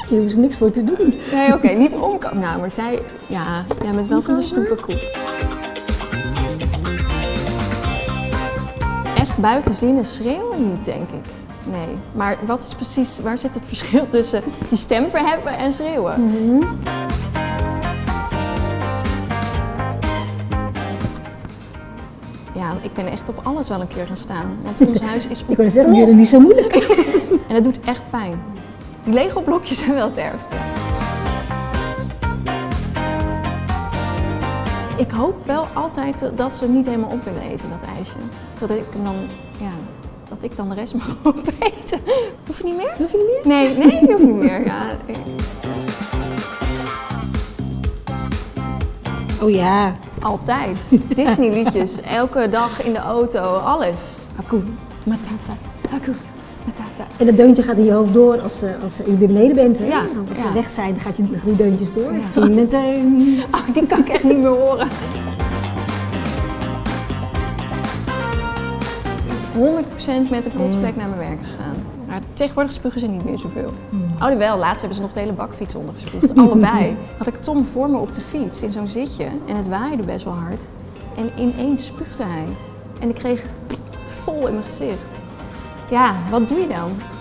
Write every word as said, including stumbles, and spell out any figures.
Hier hoeven ze niks voor te doen. Nee, oké, okay, niet omkomen. Nou, maar zij, ja, jij bent wel van de stoepenkoek. Echt buiten zinnen schreeuwen niet, denk ik. Nee, maar wat is precies, waar zit het verschil tussen je stem verheffen en schreeuwen? Mm-hmm. Ja, ik ben echt op alles wel een keer gaan staan, want ons huis is... Ik wil zeggen, jullie niet zo moeilijk. En dat doet echt pijn. Die Lego-blokjes zijn wel het ergste. Ik hoop wel altijd dat ze niet helemaal op willen eten, dat ijsje. Zodat ik hem dan, ja, dat ik dan de rest mag opeten. Hoef je niet meer? Hoef je niet meer? Nee, nee, je hoeft niet meer. Ja. Oh ja. Altijd. Disney-liedjes, elke dag in de auto, alles. Haku, matata, haku, matata. En dat deuntje gaat in je hoofd door als, als je beneden bent. Hè? Ja, als ja. ze weg zijn, dan gaat je die deuntjes door. Ja. Oh, die kan ik echt niet meer horen. honderd procent met een kotsvlek naar mijn werk gegaan. Maar tegenwoordig spugen ze niet meer zoveel. Hmm. Oh, wel. Laatst hebben ze nog de hele bakfiets ondergespoegd. Allebei. Had ik Tom voor me op de fiets in zo'n zitje en het waaide best wel hard. En ineens spuugde hij. En ik kreeg het vol in mijn gezicht. Ja, wat doe je dan?